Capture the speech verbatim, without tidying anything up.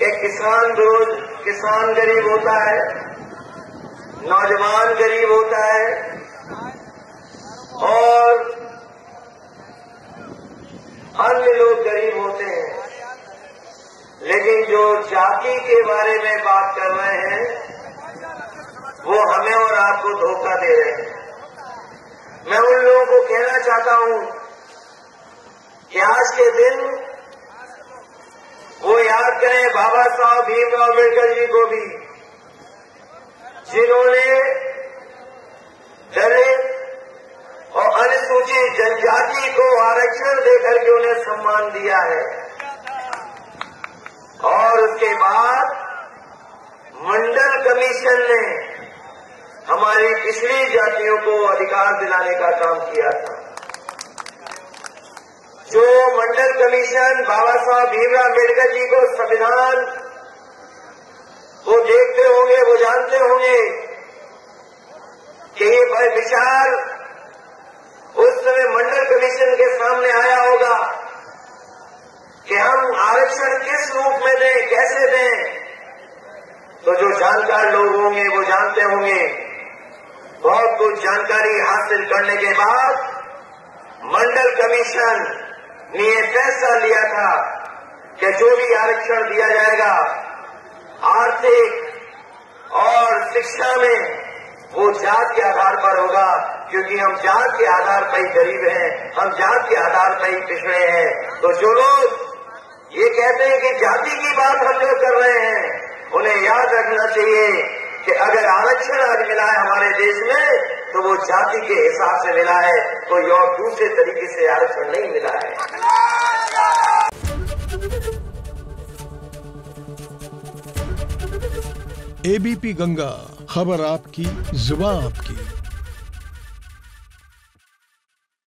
कि किसान रोज किसान गरीब होता है, नौजवान गरीब होता है और अन्य लोग गरीब होते हैं। लेकिन जो जाति के बारे में बात कर रहे हैं वो हमें और आपको धोखा दे रहे हैं। मैं उन लोगों को कहना चाहता हूं कि आज के दिन वो याद करें बाबा साहब भीमराव अम्बेडकर जी को भी, जिन्होंने दलित और अनुसूचित जनजाति को आरक्षण देकर के उन्हें सम्मान दिया है। और उसके बाद मंडल कमीशन ने हमारी पिछड़ी जातियों को अधिकार दिलाने का काम किया था। जो मंडल कमीशन बाबा साहब भीमराव अम्बेडकर जी को संविधान वो देखते होंगे, वो जानते होंगे कि ये विचार उस समय मंडल कमीशन के सामने आया होगा कि हम आरक्षण किस रूप में दें, कैसे दें। तो जो जानकार लोग होंगे वो जानते होंगे। बहुत कुछ जानकारी हासिल करने के बाद मंडल कमीशन ने यह फैसला लिया था कि जो भी आरक्षण दिया जाएगा आर्थिक और शिक्षा में वो जात के आधार पर होगा, क्योंकि हम जात के आधार पर ही गरीब हैं, हम जात के आधार पर ही पिछड़े हैं। तो जो लोग ये कहते हैं कि जाति की बात हम लोग कर रहे हैं, उन्हें याद रखना चाहिए कि अगर आरक्षण आज मिला है हमारे देश में तो वो जाति के हिसाब से मिला है, कोई और दूसरे तरीके से आरक्षण नहीं मिला है। एबीपी गंगा, खबर आपकी, जुबान आपकी।